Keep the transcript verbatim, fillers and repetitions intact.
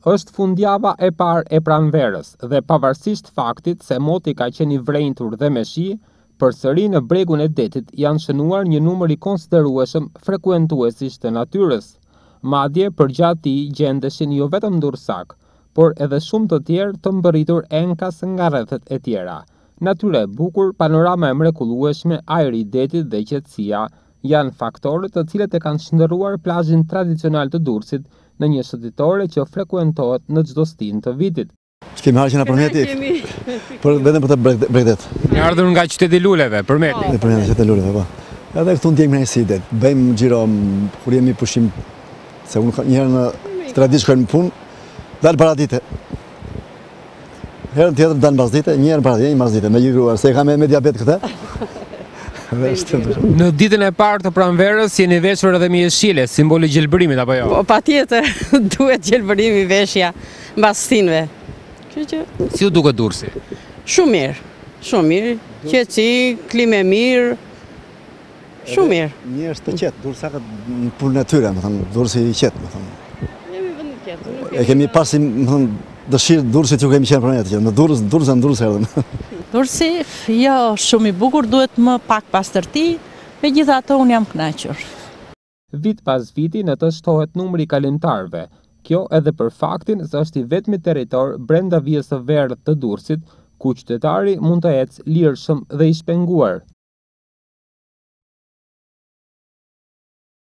Është fundjava e parë e pranverës dhe pavarësisht faktit se moti ka qenë i vrenjtur dhe me shi, përsëri në bregun e detit janë shënuar një numër i konsiderueshëm frekuentuesish të natyrës. Madje përgjatë tij gjendeshin jo vetëm durrësak, por edhe shumë të tjerë të mbërritur enkas nga rrethet e tjera. Natyra e bukur, panorama e mrekullueshme, ajri i detit dhe qetësia janë faktorët të cilët e kanë shndërruar plazhin tradicional të Durrësit në një shëtitore që frekuentohet në çdo stin të vitit. Kemi harë që na përmeti, për vetëm për të bregdet. Një ardhur nga qyteti luleve, përmeti. Dhe përmeti qyteti luleve, po. Edhe këtu ndjejmë kënaqësi det. Bëjmë xhiro kur jemi pushim, se unë një herë në tradit shkojmë në punë, dalë para dite. Herën tjetër dalë mbas dite, një herë para dite, një mbas dite, me ligruar, se kam me, me diabet këtë. Në ditën e parë të pranverës jeni veshur edhe me jeshile, simboli gjelbërimit apo jo? Po patjetër, duhet gjelbërimi veshja mbas stinëve. Që... Si u duket Durrësi? Shumë mirë, shumë mirë, qetësi, klimë e mirë, shumë mirë. Njerëz të qetë, durrësakët në punë natyre, më thënë, Durrësi i qetë, më thënë. Jemi vend i qetë. E kemi pasi, më thënë, dëshirë Durrësit që kemi qenë për njëtë që, në Durrës, Durrës e në Durrës erdhëm. Durrësi, jo, shumë i bukur, duhet më pak pastërti, megjithatë unë jam kënaqur. Vit pas viti në të shtohet numri i kalimtarëve, kjo edhe për faktin se është i vetmi territor brenda vijës së verdhë të Durrësit, ku qytetari mund të ecë lirshëm dhe i shpenguar.